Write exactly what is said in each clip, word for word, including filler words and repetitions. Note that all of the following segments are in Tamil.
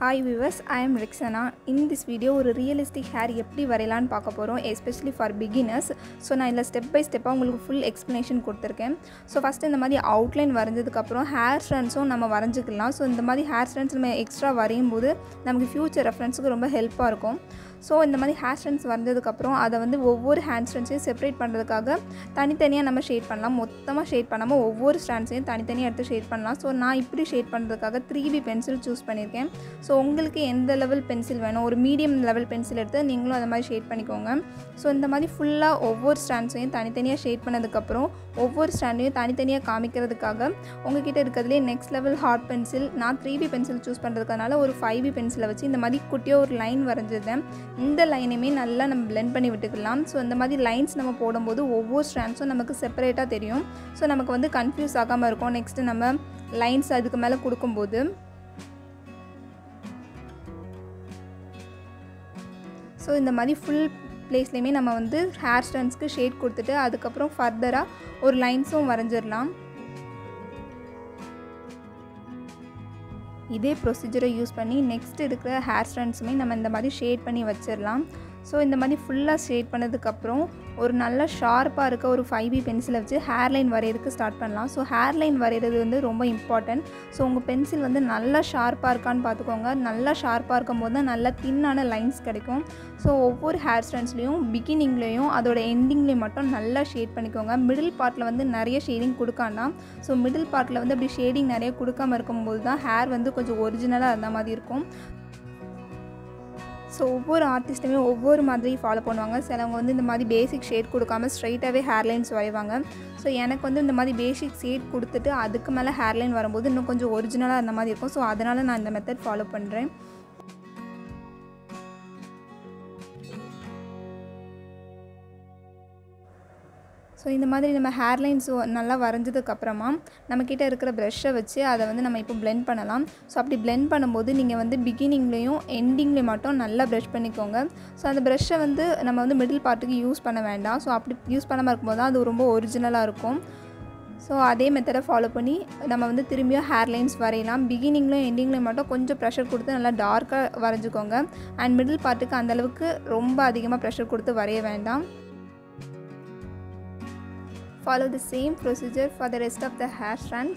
Hi viewers, I am Rixana. In this video ஒரு realistic hair எப்படி வரையலாம்னு பார்க்க போறோம், especially for beginners. So நான் இதல step by step உங்களுக்கு full explanation கொடுத்திருக்கேன். So first இந்த மாதிரி outline வரைஞ்சதுக்கு அப்புறம் hair strands-உம் நம்ம வரைஞ்சிக்கலாம். So இந்த மாதிரி hair strands நம்ம எக்ஸ்ட்ரா வரையும்போது நமக்கு future reference-க்கு ரொம்ப ஹெல்ப்பா இருக்கும். So இந்த மாதிரி hair strands வரைஞ்சதுக்கு அப்புறம் அத வந்து ஒவ்வொரு hair strands-ஐயும் செப்பரேட் பண்றதுக்காக தனித்தனியா நம்ம ஷேட் பண்ணலாம். மொத்தமா ஷேட் பண்ணாம ஒவ்வொரு strands-ஐயும் தனித்தனியா எடுத்து ஷேட் பண்ணலாம். So நான் இப்படி ஷேட் பண்றதுக்காக three B pencil சூஸ் பண்ணிருக்கேன். So உங்களுக்கு எந்த லெவல் பென்சில் வேணும், ஒரு மீடியம் லெவல் பென்சில் எடுத்து நீங்களும் அந்த மாதிரி ஷேட் பண்ணிக்கோங்க. ஸோ இந்த மாதிரி ஃபுல்லாக ஒவ்வொரு ஸ்டாண்ட்ஸையும் தனித்தனியாக ஷேட் பண்ணதுக்கப்புறம் ஒவ்வொரு ஸ்டாண்டையும் தனித்தனியாக காமிக்கிறதுக்காக உங்ககிட்ட இருக்கிறதுலே நெக்ஸ்ட் லெவல் ஹார்ட் பென்சில், நான் த்ரீ பி பென்சில் சூஸ் பண்ணுறதுனால ஒரு ஃபைவ் பி பென்சிலை வச்சு இந்த மாதிரி குட்டியாக ஒரு லைன் வரைஞ்சிருந்தேன். இந்த லைனையுமே நல்லா நம்ம பிளெண்ட் பண்ணி விட்டுக்கலாம். ஸோ இந்த மாதிரி லைன்ஸ் நம்ம போடும்போது ஒவ்வொரு ஸ்டாண்ட்ஸும் நமக்கு செப்பரேட்டாக தெரியும். ஸோ நமக்கு வந்து கன்ஃபியூஸ் ஆகாமல் இருக்கும். நெக்ஸ்ட்டு நம்ம லைன்ஸ் அதுக்கு மேலே கொடுக்கும்போது ஸோ இந்த மாதிரி ஃபுல் பிளேஸ்லேயுமே நம்ம வந்து ஹேர் ஸ்டாண்ட்ஸ்க்கு ஷேட் கொடுத்துட்டு அதுக்கப்புறம் ஃபர்தராக ஒரு லைன்ஸும் வரைஞ்சிடலாம். இதே ப்ரொசீஜரை யூஸ் பண்ணி நெக்ஸ்ட் இருக்கிற ஹேர் ஸ்டாண்ட்ஸுமே நம்ம இந்த மாதிரி ஷேட் பண்ணி வச்சிடலாம். ஸோ இந்த மாதிரி ஃபுல்லாக ஷேட் பண்ணதுக்கப்புறம் ஒரு நல்ல ஷார்ப்பாக இருக்க ஒரு ஃபைவ் பி பென்சிலை வச்சு ஹேர் லைன் வரைகிறதுக்கு ஸ்டார்ட் பண்ணலாம். ஸோ ஹேர் லைன் வரைகிறது வந்து ரொம்ப இம்பார்ட்டன்ட். ஸோ உங்கள் பென்சில் வந்து நல்லா ஷார்ப்பாக இருக்கான்னு பார்த்துக்கோங்க. நல்லா ஷார்ப்பாக இருக்கும் போது தான் நல்லா தின்னான லைன்ஸ் கிடைக்கும். ஸோ ஒவ்வொரு ஹேர் ஸ்டாண்ட்ஸ்லேயும் பிகினிங்லேயும் அதோட எண்டிங்லேயும் மட்டும் நல்லா ஷேட் பண்ணிக்கோங்க. மிடில் பார்ட்டில் வந்து நிறைய ஷேடிங் கொடுக்காண்டாம். ஸோ மிடில் பார்ட்டில் வந்து அப்படி ஷேடிங் நிறைய கொடுக்காமல் இருக்கும்போது தான் ஹேர் வந்து கொஞ்சம் ஒரிஜினலாக இருந்த மாதிரி இருக்கும். ஸோ ஒவ்வொரு ஆர்டிஸ்ட்டுமே ஒவ்வொரு மாதிரி ஃபாலோ பண்ணுவாங்க. சிலவங்க வந்து இந்த மாதிரி பேசிக் ஷேட் கொடுக்காம ஸ்ட்ரைட்டாகவே ஹேர்லைன்ஸ் வரைவாங்க. ஸோ எனக்கு வந்து இந்த மாதிரி பேசிக் ஷேட் கொடுத்துட்டு அதுக்கு மேலே ஹேர்லைன் வரும்போது இன்னும் கொஞ்சம் ஒரிஜினலாக அந்த மாதிரி இருக்கும். ஸோ அதனால் நான் இந்த மெத்தட் ஃபாலோ பண்ணுறேன். ஸோ இந்த மாதிரி நம்ம ஹேர்லைன்ஸ் நல்லா வரைஞ்சதுக்கப்புறமா நம்மக்கிட்ட இருக்கிற ப்ரெஷ்ஷை வச்சு அதை வந்து நம்ம இப்போ பிளெண்ட் பண்ணலாம். ஸோ அப்படி பிளெண்ட் பண்ணும்போது நீங்கள் வந்து பிகினிங்லேயும் எண்டிங்லேயும் மட்டும் நல்லா ப்ரஷ் பண்ணிக்கோங்க. ஸோ அந்த ப்ரெஷ்ஷை வந்து நம்ம வந்து மிடில் பார்ட்டுக்கு யூஸ் பண்ண வேண்டாம். ஸோ அப்படி யூஸ் பண்ணாமல் இருக்கும்போது தான் அது ரொம்ப ஒரிஜினலாக இருக்கும். ஸோ அதே மெத்தடை ஃபாலோ பண்ணி நம்ம வந்து திரும்பியும் ஹேர்லைன்ஸ் வரையலாம். பிகினிங்லேயும் எண்டிங்லேயும் மட்டும் கொஞ்சம் ப்ரெஷர் கொடுத்து நல்லா டார்க்காக வரைஞ்சிக்கோங்க. அண்ட் மிடில் பார்ட்டுக்கு அந்தளவுக்கு ரொம்ப அதிகமாக ப்ரெஷர் கொடுத்து வரைய வேண்டாம். Follow the same procedure for the rest of the hair strands.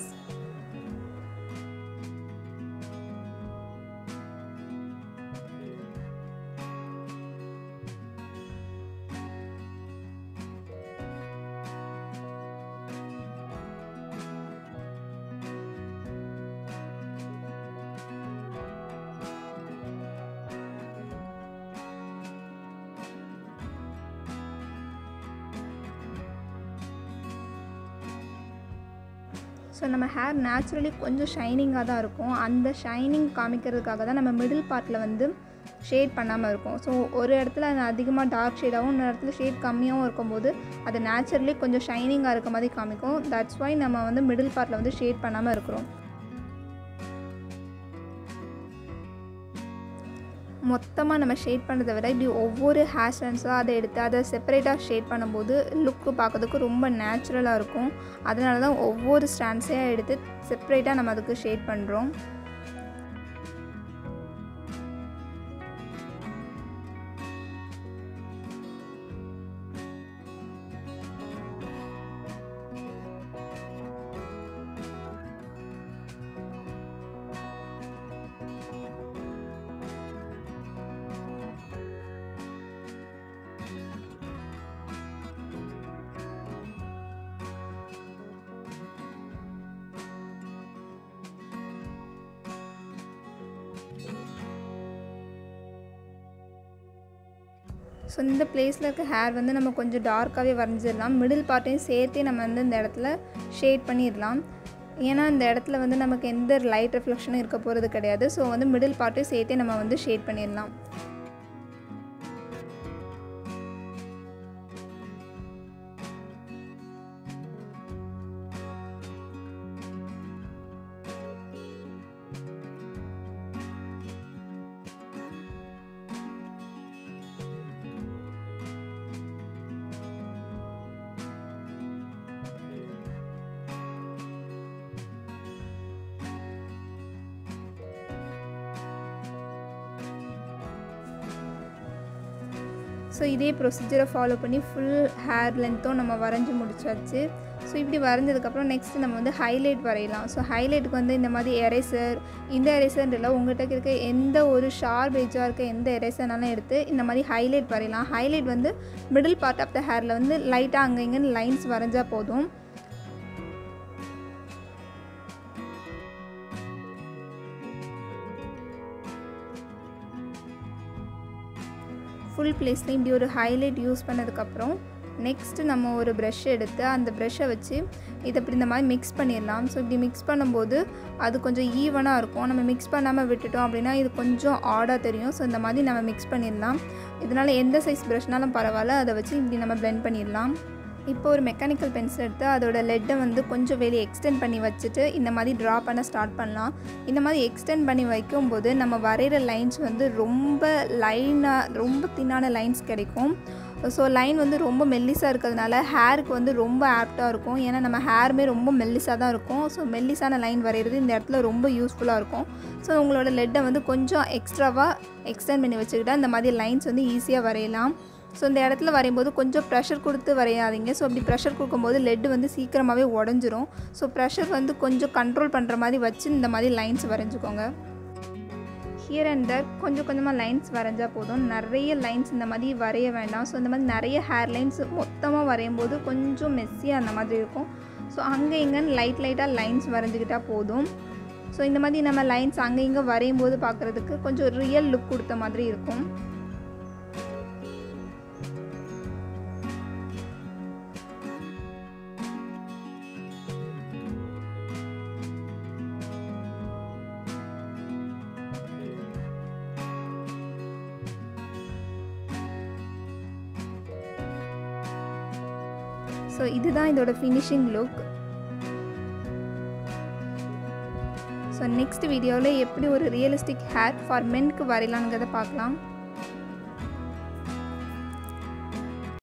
So நம்ம ஹேர் நேச்சுரலி கொஞ்சம் ஷைனிங்காக தான் இருக்கும். அந்த ஷைனிங் காமிக்கிறதுக்காக தான் நம்ம மிடில் பார்ட்டில் வந்து ஷேட் பண்ணாமல் இருக்கும். ஸோ ஒரு இடத்துல அது அதிகமாக டார்க் ஷேடாகவும் இன்னொரு இடத்துல ஷேட் கம்மியாகவும் இருக்கும்போது அது நேச்சுரலி கொஞ்சம் ஷைனிங்காக இருக்க மாதிரி காமிக்கும். தட்ஸ் வை நம்ம வந்து மிடில் பார்ட்டில் வந்து ஷேட் பண்ணாமல் இருக்கிறோம். மொத்தமாக நம்ம ஷேட் பண்ணுறதை விட இப்படி ஒவ்வொரு ஹேர் ஸ்டாண்ட்ஸாக அதை எடுத்து அதை செப்பரேட்டாக ஷேட் பண்ணும்போது லுக்கு பார்க்கறதுக்கு ரொம்ப நேச்சுரலாக இருக்கும். அதனால தான் ஒவ்வொரு ஸ்டாண்ட்ஸையாக எடுத்து செப்பரேட்டாக நம்ம அதுக்கு ஷேட் பண்ணுறோம். ஸோ இந்த பிளேஸில் இருக்க ஹேர் வந்து நம்ம கொஞ்சம் டார்க்காகவே வரைஞ்சிடலாம். மிடில் பார்ட்டையும் சேர்த்தே நம்ம வந்து இந்த இடத்துல ஷேட் பண்ணிடலாம். ஏன்னா இந்த இடத்துல வந்து நமக்கு எந்த லைட் ரிஃப்ளெக்ஷனும் இருக்க போகிறது கிடையாது. ஸோ வந்து மிடில் பார்ட்டையும் சேர்த்தே நம்ம வந்து ஷேட் பண்ணிடலாம். ஸோ இதே ப்ரொசீஜரை ஃபாலோ பண்ணி ஃபுல் ஹேர் லென்த்தும் நம்ம வரைஞ்சி முடிச்சாச்சு. ஸோ இப்படி வரைஞ்சதுக்கப்புறம் நெக்ஸ்ட்டு நம்ம வந்து ஹைலைட் வரையலாம். ஸோ ஹைலைட்டுக்கு வந்து இந்த மாதிரி எரேசர், இந்த எரேசர்ன்றல உங்கள்கிட்ட இருக்க எந்த ஒரு ஷார்ப் எஜ்ஜாக இருக்க எந்த எரேசர்னாலும் எடுத்து இந்த மாதிரி ஹைலைட் வரையலாம். ஹைலைட் வந்து மிடில் பார்ட் ஆஃப் த ஹேரில் வந்து லைட்டாக அங்கே இங்கேன்னு லைன்ஸ் வரைஞ்சால் போதும். ஃபுல் பிளேஸ்லையும் இப்படி ஒரு ஹைலைட் யூஸ் பண்ணதுக்கப்புறம் நெக்ஸ்ட்டு நம்ம ஒரு ப்ரஷ் எடுத்து அந்த ப்ரஷ்ஷை வச்சு இதை இப்படி இந்த மாதிரி மிக்ஸ் பண்ணிடலாம். ஸோ இப்படி மிக்ஸ் பண்ணும்போது அது கொஞ்சம் ஈவனாக இருக்கும். நம்ம மிக்ஸ் பண்ணாமல் விட்டுட்டோம் அப்படின்னா இது கொஞ்சம் ஆடாக தெரியும். ஸோ இந்த மாதிரி நம்ம மிக்ஸ் பண்ணிடலாம். இதனால் எந்த சைஸ் ப்ரஷ்னாலும் பரவாயில்ல, அதை வச்சு இப்படி நம்ம பிளெண்ட் பண்ணிடலாம். இப்போ ஒரு மெக்கானிக்கல் பென்சில் எடுத்து அதோட லெட்டை வந்து கொஞ்சம் வெளியே எக்ஸ்டெண்ட் பண்ணி வச்சுட்டு இந்த மாதிரி ட்ரா பண்ண ஸ்டார்ட் பண்ணலாம். இந்த மாதிரி எக்ஸ்டெண்ட் பண்ணி வைக்கும்போது நம்ம வரைகிற லைன்ஸ் வந்து ரொம்ப லைனாக ரொம்ப தின்னான லைன்ஸ் கிடைக்கும். ஸோ லைன் வந்து ரொம்ப மெல்லிஸாக இருக்கிறதுனால ஹேருக்கு வந்து ரொம்ப ஆப்டாக இருக்கும். ஏன்னா நம்ம ஹேருமே ரொம்ப மெல்லிஸாக தான் இருக்கும். ஸோ மெல்லிஸான லைன் வரைகிறது இந்த இடத்துல ரொம்ப யூஸ்ஃபுல்லாக இருக்கும். ஸோ உங்களோட லெட்டை வந்து கொஞ்சம் எக்ஸ்ட்ராவாக எக்ஸ்டெண்ட் பண்ணி வச்சுக்கிட்டால் இந்த மாதிரி லைன்ஸ் வந்து ஈஸியாக வரையலாம். ஸோ இந்த இடத்துல வரையும்போது கொஞ்சம் ப்ரெஷர் கொடுத்து வரையாதீங்க. ஸோ அப்படி ப்ரெஷர் கொடுக்கும்போது லெட்டு வந்து சீக்கிரமாகவே உடஞ்சிரும். ஸோ ப்ரெஷர் வந்து கொஞ்சம் கண்ட்ரோல் பண்ணுற மாதிரி வச்சு இந்த மாதிரி லைன்ஸ் வரைஞ்சிக்கோங்க. ஹியர் அண்ட் தர் கொஞ்சம் கொஞ்சமாக லைன்ஸ் வரைஞ்சால் போதும். நிறைய லைன்ஸ் இந்த மாதிரி வரைய வேண்டாம். ஸோ இந்த மாதிரி நிறைய ஹேர் லைன்ஸ் மொத்தமாக வரையும் போது கொஞ்சம் மெஸ்ஸியாக அந்த மாதிரி இருக்கும். ஸோ அங்கே இங்கேன்னு லைட் லைட்டாக லைன்ஸ் வரைஞ்சிக்கிட்டால் போதும். ஸோ இந்த மாதிரி நம்ம லைன்ஸ் அங்கே இங்கே வரையும் போது பார்க்குறதுக்கு கொஞ்சம் ரியல் லுக் கொடுத்த மாதிரி இருக்கும். ஸோ இதுதான் இதோட ஃபினிஷிங் லுக். ஸோ நெக்ஸ்ட் வீடியோவில் எப்படி ஒரு ரியலிஸ்டிக் ஹேர் ஃபார் மென்க்கு வரையலாங்கிறத பார்க்கலாம்.